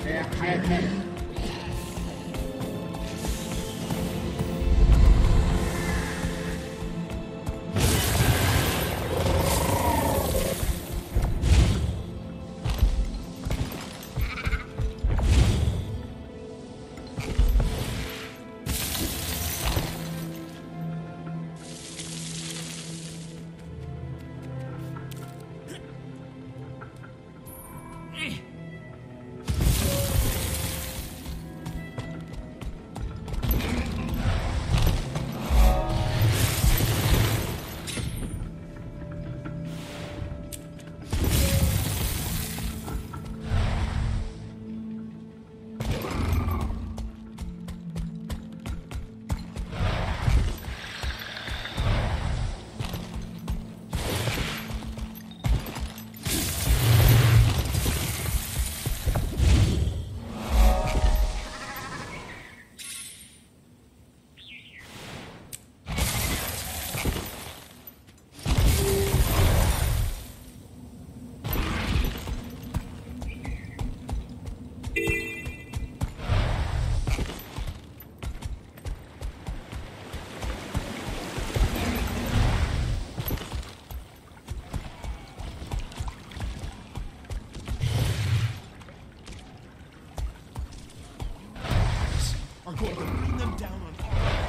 are going to bring them down on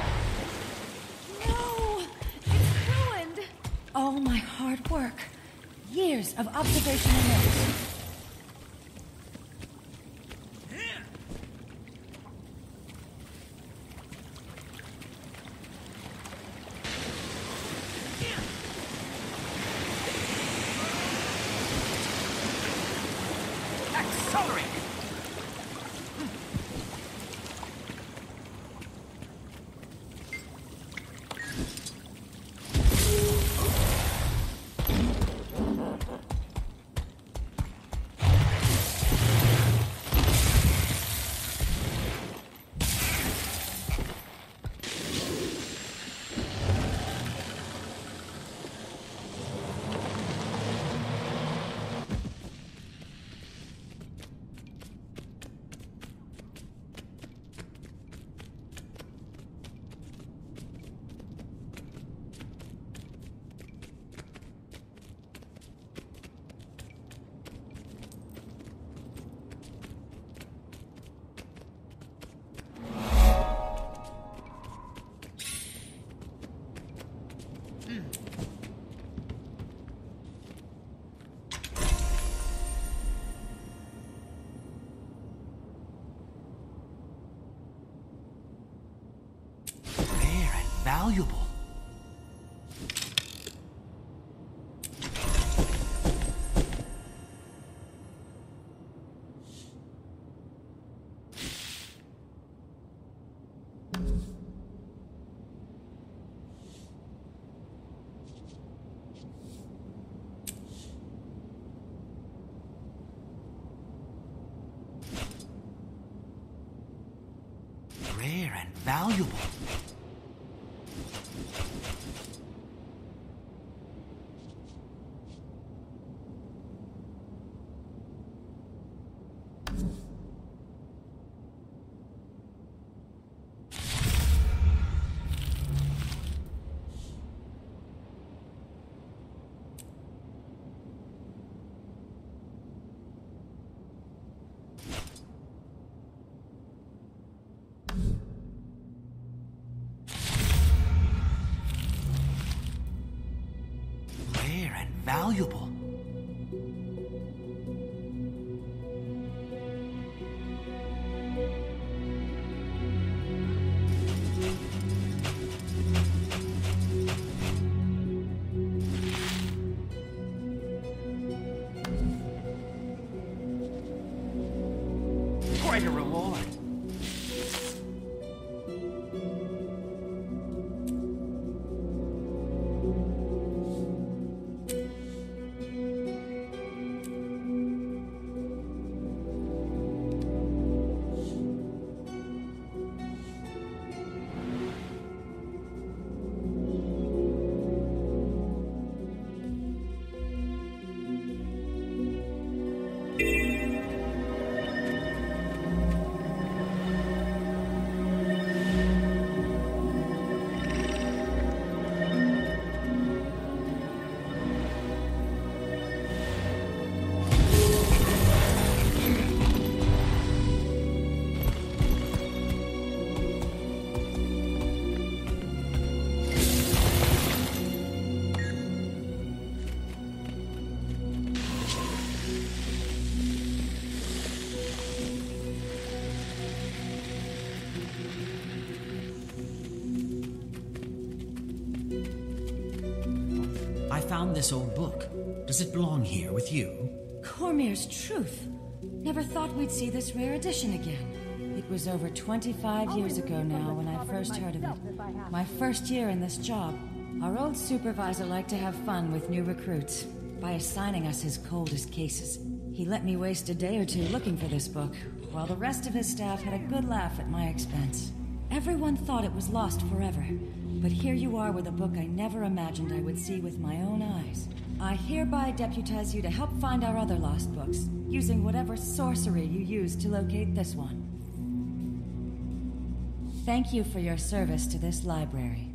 No! It's ruined! All my hard work. Years of observation and notes. Valuable. Rare and valuable. Valuable. Quite a reward. I found this old book. Does it belong here with you? Cormier's Truth. Never thought we'd see this rare edition again. It was over 25 years ago now when I first heard of it. My first year in this job. Our old supervisor liked to have fun with new recruits by assigning us his coldest cases. He let me waste a day or two looking for this book, while the rest of his staff had a good laugh at my expense. Everyone thought it was lost forever, but here you are with a book I never imagined I would see with my own eyes. I hereby deputize you to help find our other lost books, using whatever sorcery you used to locate this one. Thank you for your service to this library.